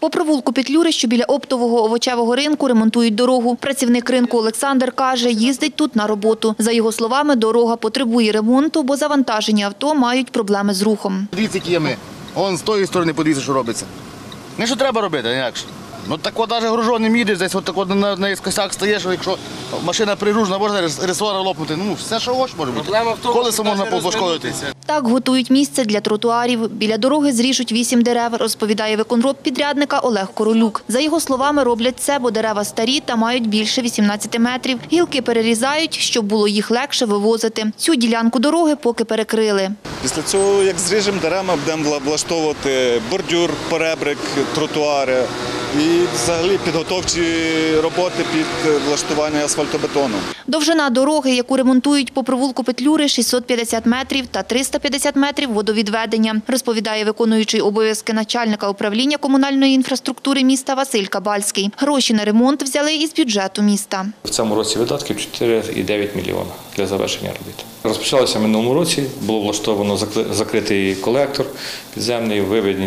По провулку Петлюри, що біля оптового овочевого ринку, ремонтують дорогу. Працівник ринку Олександр каже, їздить тут на роботу. За його словами, дорога потребує ремонту, бо завантажені авто мають проблеми з рухом. Дивіться, які ями. Вон з тої сторони подивіться, що робиться. Не що треба робити, інакше. Ну так от навіть гружоним їдеш, десь от так от на косяк стаєш, якщо машина пригружена, можна ресора лопнути. Ну, все, що хочеш, може бути. Колесо можна пошкодитися. Так готують місце для тротуарів. Біля дороги зріжуть 8 дерев, розповідає виконроб підрядника Олег Королюк. За його словами, роблять це, бо дерева старі та мають більше 18 метрів. Гілки перерізають, щоб було їх легше вивозити. Цю ділянку дороги поки перекрили. Після цього, як зріжемо дерева, будемо влаштовувати бордюр, поребрик, тротуари і взагалі підготовчі роботи під влаштування асфальтобетону. Довжина дороги, яку ремонтують по провулку Петлюри, 650 метрів та 350 метрів водовідведення, розповідає виконуючий обов'язки начальника управління комунальної інфраструктури міста Василь Кабальський. Гроші на ремонт взяли із бюджету міста. В цьому році видатків 4,9 міліона для завершення робіт. Розпочалося в минулому році, було влаштовано закритий колектор підземний, виведені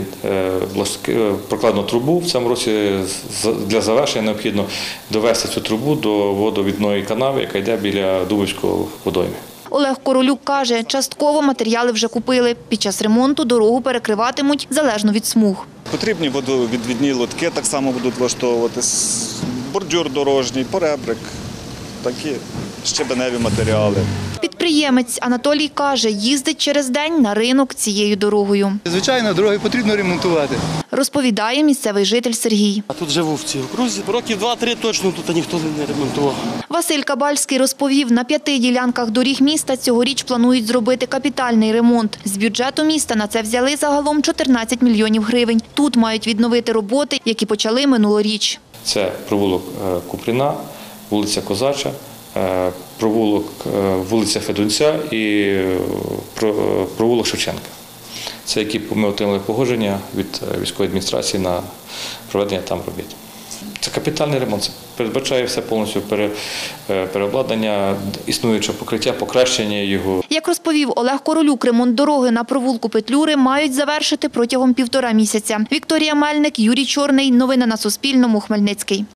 прокладену трубу. В цьому році для завершення необхідно довести цю трубу до водовідної канави, яка йде біля Дубовського водойми. Олег Королюк каже, частково матеріали вже купили. Під час ремонту дорогу перекриватимуть залежно від смуг. Потрібні водовідвідні лотки так само будуть влаштовувати, бордюр дорожній, поребрик, такі щебеневі матеріали. Підприємець Анатолій каже, їздить через день на ринок цією дорогою. Звичайно, дороги потрібно ремонтувати. Розповідає місцевий житель Сергій. А тут живу в цій окрузі. Років 2-3 точно тут ніхто не ремонтував. Василь Кабальський розповів, на 5 ділянках доріг міста цьогоріч планують зробити капітальний ремонт. З бюджету міста на це взяли загалом 14 мільйонів гривень. Тут мають відновити роботи, які почали минулоріч. Це провулок Купріна, вулиця Козача, провулок вулиця Федунця і провулок Шевченка. Це які ми отримали погодження від військової адміністрації на проведення там робіт. Це капітальний ремонт, це передбачає все повністю переобладнання існуючого покриття, покращення його. Як розповів Олег Королюк, ремонт дороги на провулку Петлюри мають завершити протягом 1,5 місяця. Вікторія Мельник, Юрій Чорний. Новини на Суспільному. Хмельницький.